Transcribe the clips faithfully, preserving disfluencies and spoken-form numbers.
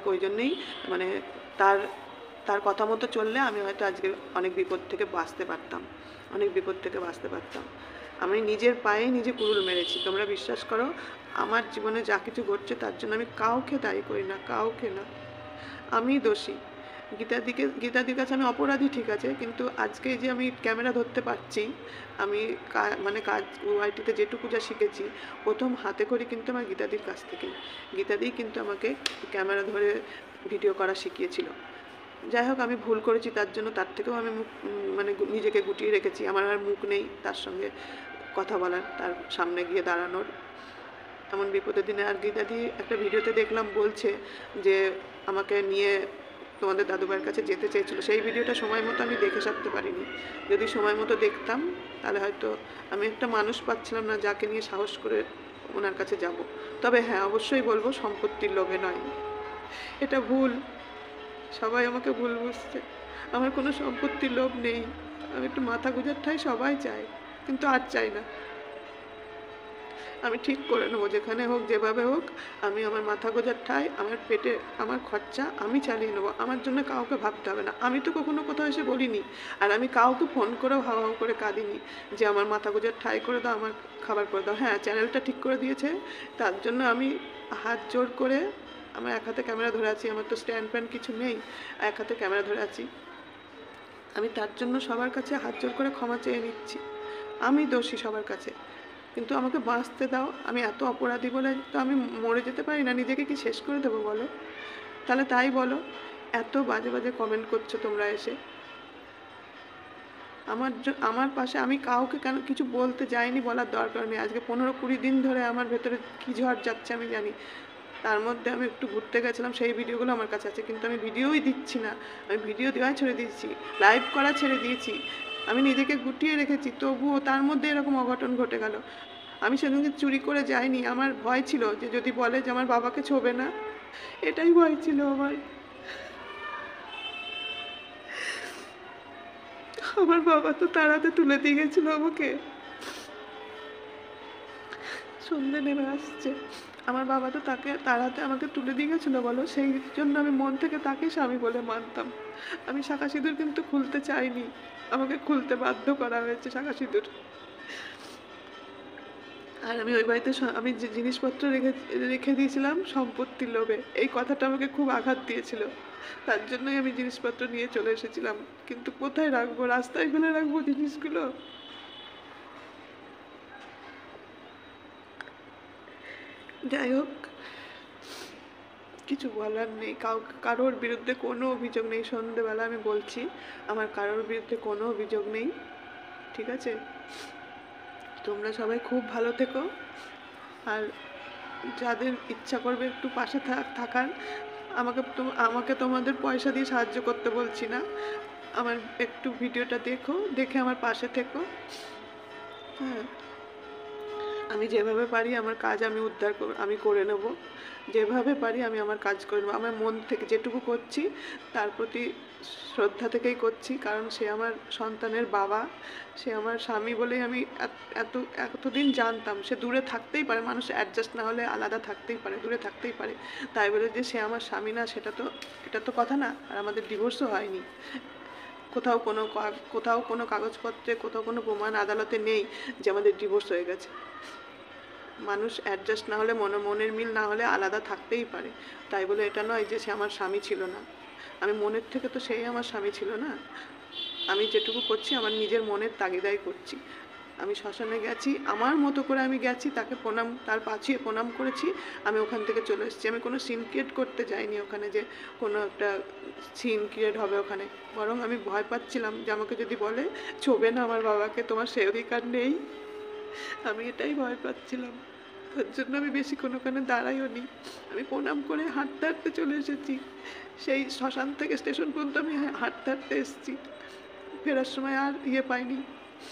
ওই জন্যেই মানে তার তার কথা মতো চললে আমি হয়তো আজকে অনেক বিপদ থেকে বাঁচতে পারতাম, অনেক বিপদ থেকে বাঁচতে পারতাম। আমি নিজের পায়ে নিজে কুড়ুল মেরেছি। তোমরা বিশ্বাস করো, আমার জীবনে যা কিছু ঘটছে তার জন্য আমি কাউকে দায়ী করি না, কাউকে না। আমি দোষী। গীতাদিকে গীতাদির কাছে আমি অপরাধী, ঠিক আছে, কিন্তু আজকে যে আমি ক্যামেরা ধরতে পারছি, আমি মানে কাজ ওআইটিতে যেটুকু যা শিখেছি প্রথম হাতে করি কিন্তু আমার গীতাদির কাছ থেকেই। গীতাদিই কিন্তু আমাকে ক্যামেরা ধরে ভিডিও করা শিখিয়েছিল। যাই হোক, আমি ভুল করেছি, তার জন্য তার থেকেও আমি মুখ মানে নিজেকে গুটিয়ে রেখেছি। আমার আর মুখ নেই তার সঙ্গে কথা বলার, তার সামনে গিয়ে দাঁড়ানোর। এমন বিপদের দিনে আর গীতাদি একটা ভিডিওতে দেখলাম বলছে যে আমাকে নিয়ে তোমাদের দাদুভাইয়ের কাছে যেতে চেয়েছিল। সেই ভিডিওটা সময় মতো আমি দেখে সারতে পারিনি। যদি সময় মতো দেখতাম তাহলে হয়তো আমি একটা মানুষ পাচ্ছিলাম না যাকে নিয়ে সাহস করে ওনার কাছে যাব। তবে হ্যাঁ, অবশ্যই বলবো সম্পত্তির লোভে নয়, এটা ভুল। সবাই আমাকে ভুল বুঝছে। আমার কোনো সম্পত্তির লোভ নেই। আমি একটু মাথা গোঁজার ঠাই সবাই চায়, কিন্তু আর চাই না। আমি ঠিক করে নেবো, যেখানে হোক যেভাবে হোক আমি আমার মাথা গোঁজার ঠাই, আমার পেটে আমার খরচা আমি চালিয়ে নেবো। আমার জন্য কাউকে ভাবতে হবে না। আমি তো কখনো কোথাও এসে বলিনি, আর আমি কাউকে ফোন করেও হাও হাও করে কাঁদিনি যে আমার মাথা গোঁজার ঠাই করে দাও, আমার খাবার করে দাও। হ্যাঁ, চ্যানেলটা ঠিক করে দিয়েছে, তার জন্য আমি হাত জোর করে আমার এক হাতে ক্যামেরা ধরে আছি। আমার তো স্ট্যান্ড ফ্যান কিছু নেই, এক হাতে ক্যামেরা ধরে আছি। আমি তার জন্য সবার কাছে হাত জোর করে ক্ষমা চেয়ে নিচ্ছি। আমি দোষী সবার কাছে, কিন্তু আমাকে বাঁচতে দাও। আমি এত অপরাধী বলে তো আমি মরে যেতে পারি না? নিজেকে কি শেষ করে দেবো বলো? তাহলে তাই বলো। এত বাজে বাজে কমেন্ট করছো তোমরা এসে আমার আমার পাশে। আমি কাউকে কেন কিছু বলতে যাইনি, বলার দরকার নেই। আজকে পনেরো কুড়ি দিন ধরে আমার ভেতরে কী ঝড় যাচ্ছে আমি জানি। তার মধ্যে আমি একটু ঘুরতে গেছিলাম, সেই ভিডিওগুলো আমার কাছে আছে, কিন্তু আমি ভিডিওই দিচ্ছি না। আমি ভিডিও দেওয়া ছেড়ে দিয়েছি, লাইভ করা ছেড়ে দিয়েছি। আমি নিজেকে গুটিয়ে রেখেছি, তবুও তার মধ্যে এরকম অঘটন ঘটে গেল। আমি সেদিনকে চুরি করে যাইনি। আমার ভয় ছিল যে যদি বলে যে আমার বাবাকে ছোবে না, এটাই ভয় ছিল আমার। আমার বাবা তো তাড়াতে তুলে দিয়ে গেছিল আমাকে। সন্ধে নেমে আসছে, আমার বাবা তো তাকে তাড়াতে আমাকে তুলে দিয়ে গেছিলো বলো। সেই জন্য আমি মন থেকে তাকে স্বামী বলে মানতাম। আমি শাঁখা সিঁদুর কিন্তু খুলতে চাইনি, আমাকে খুলতে বাধ্য করা হয়েছে শাঁখা সিঁদুর। আর আমি ওই বাড়িতে আমি যে জিনিসপত্র রেখে রেখে দিয়েছিলাম সম্পত্তির লোভে, এই কথাটা আমাকে খুব আঘাত দিয়েছিল। তার জন্যই আমি জিনিসপত্র নিয়ে চলে এসেছিলাম। কিন্তু কোথায় রাখবো? রাস্তায় ফেলে রাখবো জিনিসগুলো? যাই হোক, কিছু বলার নেই। কাউ কারোর বিরুদ্ধে কোনো অভিযোগ নেই। সন্ধ্যেবেলা আমি বলছি, আমার কারোর বিরুদ্ধে কোনো অভিযোগ নেই, ঠিক আছে? তোমরা সবাই খুব ভালো থেকো। আর যাদের ইচ্ছা করবে একটু পাশে থাকার, আমাকে আমাকে তোমাদের পয়সা দিয়ে সাহায্য করতে বলছি না। আমার একটু ভিডিওটা দেখো, দেখে আমার পাশে থেকো। হ্যাঁ, আমি যেভাবে পারি আমার কাজ আমি উদ্ধার আমি করে নেব। যেভাবে পারি আমি আমার কাজ করে নেব। আমার মন থেকে যেটুকু করছি তার প্রতি শ্রদ্ধা থেকেই করছি, কারণ সে আমার সন্তানের বাবা, সে আমার স্বামী বলেই আমি এত এতদিন জানতাম। সে দূরে থাকতেই পারে, মানুষ অ্যাডজাস্ট না হলে আলাদা থাকতেই পারে, দূরে থাকতেই পারে, তাই বলে যে সে আমার স্বামী না সেটা তো এটা তো কথা না। আর আমাদের ডিভোর্সও হয়নি। কোথাও কোনো কোথাও কোনো কাগজপত্রে কোথাও কোনো প্রমাণ আদালতে নেই যে আমাদের ডিভোর্স হয়ে গেছে। মানুষ অ্যাডজাস্ট না হলে, মনে মনের মিল না হলে আলাদা থাকতেই পারে, তাই বলে এটা নয় যে সে আমার স্বামী ছিল না। আমি মনের থেকে তো সেই আমার স্বামী ছিল না। আমি যেটুকু করছি আমার নিজের মনের তাগিদাই করছি। আমি শ্মশানে গেছি, আমার মতো করে আমি গেছি, তাকে প্রণাম তার পাছিয়ে প্রণাম করেছি, আমি ওখান থেকে চলে এসেছি। আমি কোনো সিন ক্রিয়েট করতে যাইনি ওখানে যে কোনো একটা সিন ক্রিয়েট হবে ওখানে। বরং আমি ভয় পাচ্ছিলাম যে আমাকে যদি বলে ছোবে না আমার বাবাকে, তোমার সে অধিকার নেই, আমি এটাই ভয় পাচ্ছিলাম। তার জন্য আমি বেশিক্ষণ ওখানে দাঁড়াইও নি। আমি প্রণাম করে হাঁটতে হাঁটতে চলে এসেছি। সেই শ্মশান থেকে স্টেশন পর্যন্ত আমি হাঁটতে হাঁটতে এসেছি। ফেরার সময় আর ইয়ে পাইনি,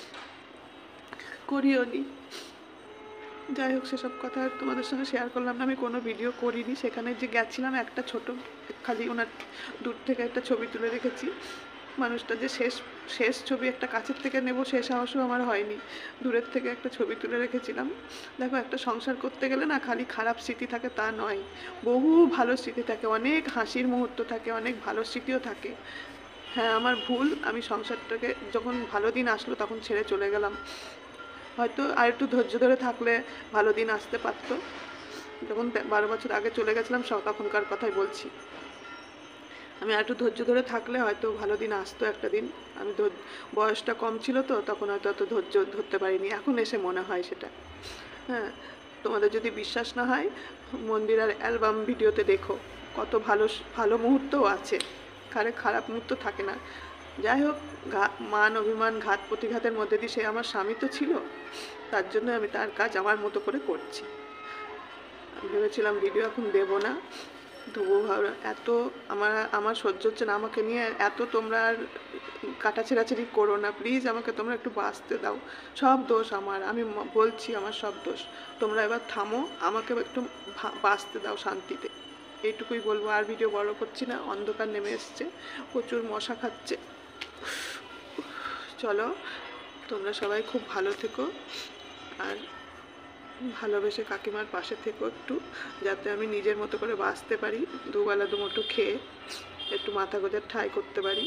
করিও নি। যাই হোক, সেসব কথা তোমাদের সঙ্গে শেয়ার করলাম না। আমি কোনো ভিডিও করিনি। সেখানে যে গেছিলাম একটা ছোট খালি ওনার দূর থেকে একটা ছবি তুলে রেখেছি। মানুষটা যে শেষ শেষ ছবি একটা কাছের থেকে নেব সে সাহসও আমার হয়নি, দূরের থেকে একটা ছবি তুলে রেখেছিলাম। দেখো, একটা সংসার করতে গেলে না খালি খারাপ স্মৃতি থাকে তা নয়, বহু ভালো স্মৃতি থাকে, অনেক হাসির মুহূর্ত থাকে, অনেক ভালো স্মৃতিও থাকে। হ্যাঁ, আমার ভুল, আমি সংসারটাকে যখন ভালো দিন আসলো তখন ছেড়ে চলে গেলাম। হয়তো আর একটু ধৈর্য ধরে থাকলে ভালো দিন আসতে পারতো। যখন বারো বছর আগে চলে গেছিলাম সব তখনকার কথাই বলছি। আমি আর একটু ধৈর্য ধরে থাকলে হয়তো ভালো দিন আসতো একটা দিন। আমি বয়সটা কম ছিল তো তখন হয়তো অত ধৈর্য ধরতে পারিনি, এখন এসে মনে হয় সেটা। হ্যাঁ, তোমাদের যদি বিশ্বাস না হয় মন্দিরার অ্যালবাম ভিডিওতে দেখো, কত ভালো ভালো মুহূর্তও আছে, কারে খারাপ মুহূর্ত থাকে না। যাই হোক, মান অভিমান ঘাত প্রতিঘাতের মধ্যে দিয়ে সে আমার স্বামী তো ছিল, তার জন্য আমি তার কাজ আমার মতো করে করছি। ভেবেছিলাম ভিডিও এখন দেবো না, তবুও ভাবলাম এত আমার আমার সহ্য হচ্ছে না, আমাকে নিয়ে এত তোমরা আর কাটা ছেঁড়াছেড়ি করো না প্লিজ, আমাকে তোমরা একটু বাঁচতে দাও। সব দোষ আমার, আমি বলছি আমার সব দোষ, তোমরা এবার থামো, আমাকে একটু বাঁচতে দাও শান্তিতে, এইটুকুই বলবো। আর ভিডিও বড় করছি না, অন্ধকার নেমে এসছে, প্রচুর মশা খাচ্ছে। চলো, তোমরা সবাই খুব ভালো থেকো, আর ভালোবেসে কাকিমার পাশে থেকো একটু, যাতে আমি নিজের মতো করে বাঁচতে পারি, দুবেলা দুমুঠো খেয়ে একটু মাথা গোজার ঠাঁই করতে পারি,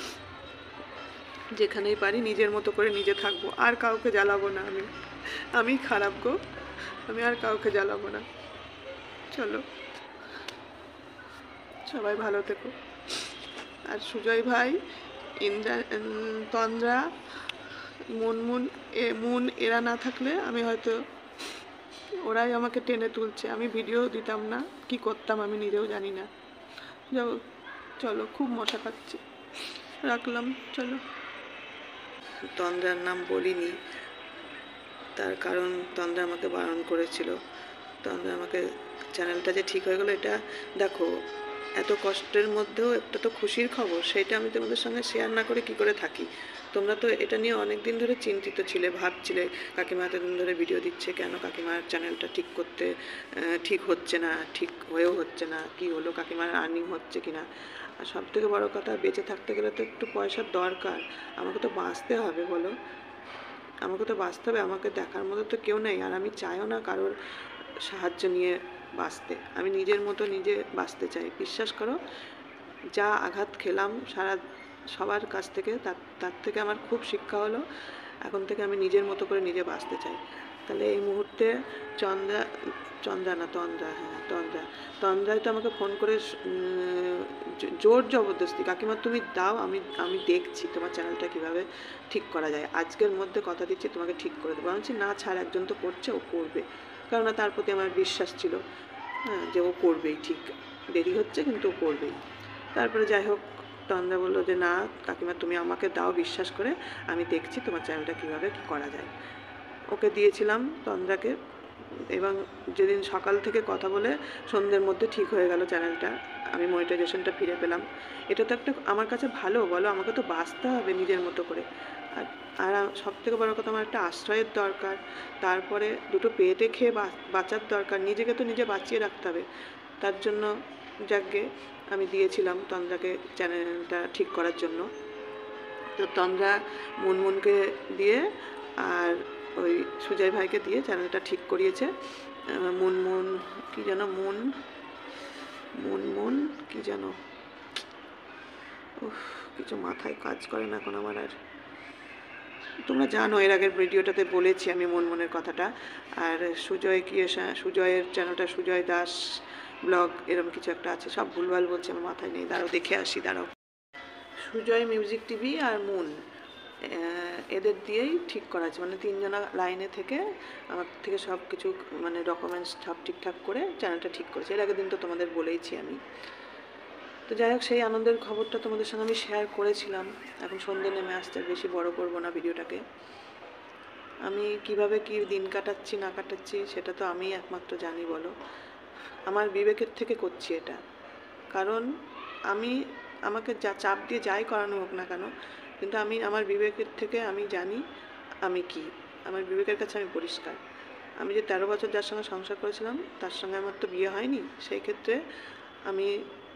যেখানেই পারি নিজের মতো করে নিজে থাকবো, আর কাউকে জ্বালাবো না। আমি আমি খারাপ গো, আমি আর কাউকে জ্বালাবো না। চলো, সবাই ভালো থেকো। আর সুজয় ভাই, ইন্দ্রা, তন্দ্রা, মুনমুন এ মুন এরা না থাকলে আমি হয়তো, ওরাই আমাকে টেনে তুলছে, আমি ভিডিও দিতাম না, কি করতাম আমি নিজেও জানি না। যাও, চলো, খুব মশা খাচ্ছে, রাখলাম, চলো। তন্দ্রার নাম বলিনি, তার কারণ তন্দ্রা আমাকে বারণ করেছিল। তন্দ্রা আমাকে, চ্যানেলটা যে ঠিক হয়ে গেলো এটা দেখো, এত কষ্টের মধ্যেও একটা তো খুশির খবর, সেটা আমি তোমাদের সঙ্গে শেয়ার না করে কি করে থাকি। তোমরা তো এটা নিয়ে অনেক দিন ধরে চিন্তিত ছিলে, ভাবছিলে কাকিমা এতদিন ধরে ভিডিও দিচ্ছে কেন, কাকিমার চ্যানেলটা ঠিক করতে ঠিক হচ্ছে না, ঠিক হয়েও হচ্ছে না, কি হলো, কাকিমার আর্নিং হচ্ছে কি না। আর সব থেকে বড়ো কথা, বেঁচে থাকতে গেলে তো একটু পয়সার দরকার, আমাকে তো বাঁচতে হবে বলো, আমাকে তো বাঁচতে হবে, আমাকে দেখার মতো তো কেউ নেই, আর আমি চাইও না কারোর সাহায্য নিয়ে বাঁচতে, আমি নিজের মতো নিজে বাঁচতে চাই। বিশ্বাস করো, যা আঘাত খেলাম সারা সবার কাছ থেকে, তার তার থেকে আমার খুব শিক্ষা হলো, এখন থেকে আমি নিজের মতো করে নিজে বাঁচতে চাই। তাহলে এই মুহূর্তে চন্দ্রা, চন্দ্রা না তন্দ্রা, হ্যাঁ তন্দ্রা, তন্দ্রাই তো আমাকে ফোন করে জোর জবরদস্তি, কাকিমা তুমি দাও, আমি আমি দেখছি তোমার চ্যানেলটা কীভাবে ঠিক করা যায়, আজকের মধ্যে কথা দিচ্ছি তোমাকে ঠিক করে দেবো। আমি বলছি না ছাড়, একজন তো করছে, ও করবে, কেননা তার প্রতি আমার বিশ্বাস ছিল, হ্যাঁ, যে ও করবেই, ঠিক দেরি হচ্ছে কিন্তু ও করবেই। তারপরে যাই হোক, তন্দ্রা বললো যে না কাকিমা তুমি আমাকে দাও বিশ্বাস করে, আমি দেখছি তোমার চ্যানেলটা কীভাবে কী করা যায়। ওকে দিয়েছিলাম তন্দ্রাকে, এবং যেদিন সকাল থেকে কথা বলে সন্ধ্যের মধ্যে ঠিক হয়ে গেল চ্যানেলটা, আমি মনিটাইজেশনটা ফিরে পেলাম। এটা তো একটা আমার কাছে ভালো, বলো, আমাকে তো বাঁচতে হবে নিজের মতো করে। আর আর সব থেকে বড়ো কথা, আমার একটা আশ্রয়ের দরকার, তারপরে দুটো পেটে খেয়ে বাঁচার দরকার, নিজেকে তো নিজে বাঁচিয়ে রাখতে হবে। তার জন্য যাকে আমি দিয়েছিলাম তন্দ্রাকে চ্যানেলটা ঠিক করার জন্য। তো তন্দ্রা মুনমুনকে দিয়ে আর ওই সুজয় ভাইকে দিয়ে চ্যানেলটা ঠিক করিয়েছে। মুনমুন কি যেন, মুন মুনমুন কি যেন, উফ, কিছু মাথায় কাজ করে না এখন আমার। আর তোমরা জানো, এর আগের ভিডিওটাতে বলেছি আমি মুনমুনের কথাটা। আর সুজয় কি, সুজয়ের চ্যানেলটা সুজয় দাস ব্লগ এরকম কিছু একটা আছে, সব ভুলভাল বলছে, আমার মাথায় নেই, দাঁড়াও দেখে আসি, দাঁড়াও। সুজয় মিউজিক টিভি আর মুন, এদের দিয়েই ঠিক করা আছে, মানে তিনজনা লাইনে থেকে আমার থেকে সব কিছু মানে ডকুমেন্টস সব ঠিকঠাক করে চ্যানেলটা ঠিক করেছে। এর আগের দিন তো তোমাদের বলেইছি আমি। তো যাই হোক, সেই আনন্দের খবরটা তোমাদের সঙ্গে আমি শেয়ার করেছিলাম। এখন সন্ধ্যে নেমে আসতে, বেশি বড় করব না ভিডিওটাকে। আমি কিভাবে কি দিন কাটাচ্ছি না কাটাচ্ছি সেটা তো আমি একমাত্র জানি, বলো, আমার বিবেকের থেকে করছি এটা। কারণ আমি, আমাকে যা চাপ দিয়ে যাই করানো হোক না কেন, কিন্তু আমি আমার বিবেকের থেকে আমি জানি আমি কি, আমার বিবেকের কাছে আমি পরিষ্কার। আমি যে তেরো বছর যার সঙ্গে সংসার করেছিলাম তার সঙ্গে আমার তো বিয়ে হয়নি, সেই ক্ষেত্রে আমি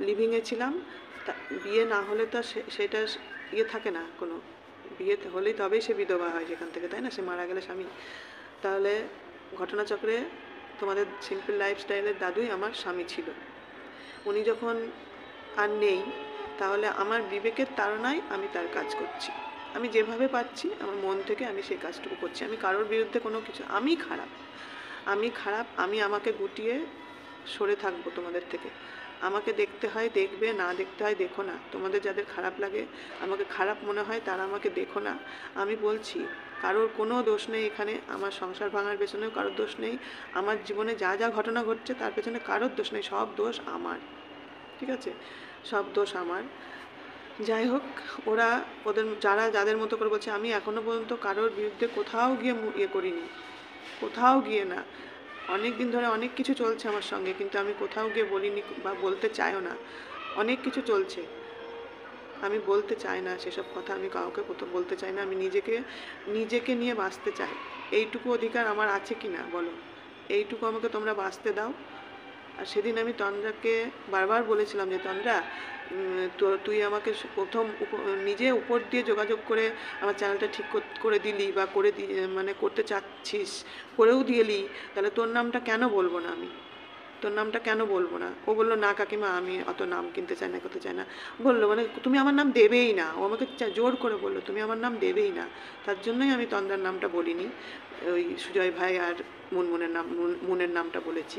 লিভিংয়ে ছিলাম। তা বিয়ে না হলে তো সে সেটা ইয়ে থাকে না কোনো, বিয়ে হলেই তবেই সে বিধবা হয় সেখান থেকে, তাই না? সে মারা গেলে স্বামী। তাহলে ঘটনাচক্রে তোমাদের সিম্পল লাইফস্টাইলের দাদুই আমার স্বামী ছিল। উনি যখন আর নেই, তাহলে আমার বিবেকের তাড়নায় আমি তার কাজ করছি। আমি যেভাবে পাচ্ছি আমার মন থেকে আমি সেই কাজটুকু করছি। আমি কারোর বিরুদ্ধে কোনো কিছু, আমি খারাপ আমি খারাপ আমি আমাকে গুটিয়ে সরে থাকবো তোমাদের থেকে। আমাকে দেখতে হয় দেখবে, না দেখতে হয় দেখো না। তোমাদের যাদের খারাপ লাগে, আমাকে খারাপ মনে হয়, তারা আমাকে দেখো না। আমি বলছি কারোর কোনো দোষ নেই এখানে। আমার সংসার ভাঙার পেছনেও কারোর দোষ নেই, আমার জীবনে যা যা ঘটনা ঘটছে তার পেছনে কারোর দোষ নেই, সব দোষ আমার। ঠিক আছে, সব দোষ আমার। যাই হোক, ওরা ওদের যারা যাদের মতো করে বলছে, আমি এখনো পর্যন্ত কারোর বিরুদ্ধে কোথাও গিয়ে ইয়ে করিনি, কোথাও গিয়ে না। অনেক দিন ধরে অনেক কিছু চলছে আমার সঙ্গে, কিন্তু আমি কোথাও গিয়ে বলিনি বা বলতে চাইও না। অনেক কিছু চলছে, আমি বলতে চাই না সেসব কথা, আমি কাউকে কোথাও বলতে চাই না। আমি নিজেকে নিজেকে নিয়ে বাঁচতে চাই। এইটুকু অধিকার আমার আছে কি না বলো? এইটুকু আমাকে তোমরা বাঁচতে দাও। আর সেদিন আমি তন্দ্রাকে বারবার বলেছিলাম যে তন্দ্রা, তো তুই আমাকে প্রথম নিজে উপর দিয়ে যোগাযোগ করে আমার চ্যানেলটা ঠিক করে দিলি বা করে দি মানে করতে চাচ্ছিস, করেও দিয়েলি, তাহলে তোর নামটা কেন বলবো না? আমি তোর নামটা কেন বলবো না? ও বললো না কাকিমা, আমি অত নাম কিনতে চাই না, করতে চাই না। বললো মানে তুমি আমার নাম দেবেই না। ও আমাকে জোর করে বললো তুমি আমার নাম দেবেই না। তার জন্যই আমি তন্দ্রার নামটা বলিনি, ওই সুজয় ভাই আর মুনমুনের নাম মুনের নামটা বলেছি।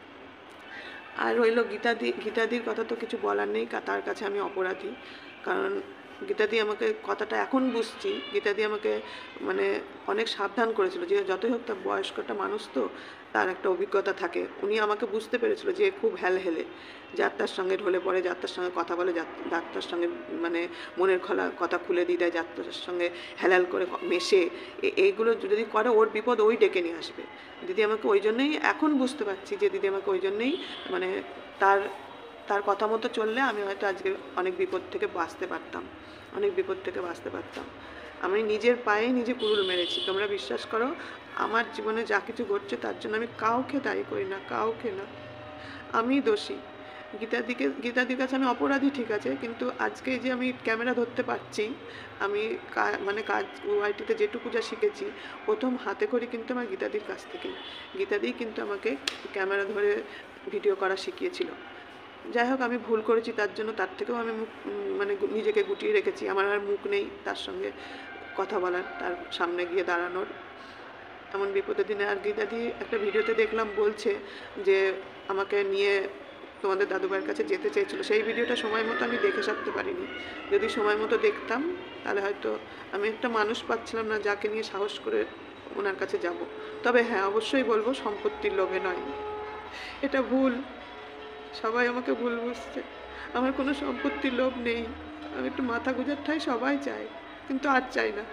আর রইল গীতাদি, গীতাদির কথা তো কিছু বলার নেই, তার কাছে আমি অপরাধী। কারণ গীতাদি আমাকে, কথাটা এখন বুঝছি, গীতাদি আমাকে মানে অনেক সাবধান করেছিল যে যতই হোক তার বয়স্কটা মানুষ, তো তার একটা অভিজ্ঞতা থাকে। উনি আমাকে বুঝতে পেরেছিল যে খুব হেলহেলে, যার তার সঙ্গে ঢলে পড়ে, যার তার সঙ্গে কথা বলে, যার তার সঙ্গে মানে মনের খোলা কথা খুলে দিয়ে দেয়, যার তার সঙ্গে হেলাল করে মেশে, এইগুলো যদি করে ওর বিপদ ওই ডেকে নিয়ে আসবে। দিদি আমাকে ওই জন্যই এখন বুঝতে পারছি যে দিদি আমাকে ওই জন্যই মানে তার তার কথা মতো চললে আমি হয়তো আজকে অনেক বিপদ থেকে বাঁচতে পারতাম, অনেক বিপদ থেকে বাঁচতে পারতাম। আমি নিজের পায়ে নিজে কুড়ুল মেরেছি। তোমরা বিশ্বাস করো, আমার জীবনে যা কিছু ঘটছে তার জন্য আমি কাউকে দায়ী করি না, কাউকে না। আমি দোষী। গীতাদিকে গীতাদির কাছে আমি অপরাধী, ঠিক আছে, কিন্তু আজকে যে আমি ক্যামেরা ধরতে পারছি, আমি মানে কাজ ওআইটিতে যেটুকু যা শিখেছি প্রথম হাতে করি কিন্তু আমার গীতাদির কাছ থেকে। গীতাদিই কিন্তু আমাকে ক্যামেরা ধরে ভিডিও করা শিখিয়েছিল। যাই হোক, আমি ভুল করেছি, তার জন্য তার থেকেও আমি মুখ মানে নিজেকে গুটিয়ে রেখেছি। আমার আর মুখ নেই তার সঙ্গে কথা বলার, তার সামনে গিয়ে দাঁড়ানোর। এমন বিপদের দিনে আর গীতাদি একটা ভিডিওতে দেখলাম বলছে যে আমাকে নিয়ে তোমাদের দাদুভাইয়ের কাছে যেতে চেয়েছিল। সেই ভিডিওটা সময় মতো আমি দেখে সারতে পারিনি। যদি সময় মতো দেখতাম তাহলে হয়তো, আমি একটা মানুষ পাচ্ছিলাম না যাকে নিয়ে সাহস করে ওনার কাছে যাব। তবে হ্যাঁ, অবশ্যই বলবো সম্পত্তির লোভে নয়, এটা ভুল। সবাই আমাকে ভুল বুঝছে। আমার কোনো সম্পত্তির লোভ নেই। আমি একটু মাথা গোঁজার ঠাই সবাই চায়, কিন্তু আর চাই না।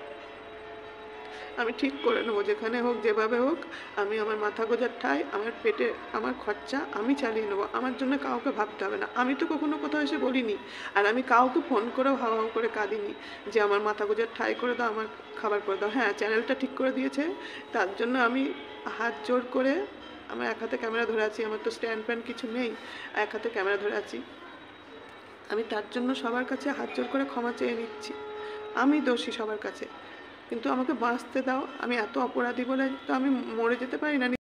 আমি ঠিক করে নেবো, যেখানে হোক যেভাবে হোক, আমি আমার মাথা গোঁজার ঠাই, আমার পেটে আমার খরচা আমি চালিয়ে নেবো। আমার জন্য কাউকে ভাবতে হবে না। আমি তো কখনো কোথাও এসে বলিনি, আর আমি কাউকে ফোন করেও হাওয়া হাওয়া করে কাঁদিনি যে আমার মাথা গোঁজার ঠাই করে দাও, আমার খাবার করে দাও। হ্যাঁ, চ্যানেলটা ঠিক করে দিয়েছে, তার জন্য আমি হাত জোর করে, আমার এক হাতে ক্যামেরা ধরে আছি, আমার তো স্ট্যান্ড ফ্যান কিছু নেই, এক হাতে ক্যামেরা ধরে আছি। আমি তার জন্য সবার কাছে হাত জোর করে ক্ষমা চেয়ে নিচ্ছি। আমি দোষী সবার কাছে, কিন্তু আমাকে বাঁচতে দাও। আমি এত অপরাধী বলে তো আমি মরে যেতে পারি না।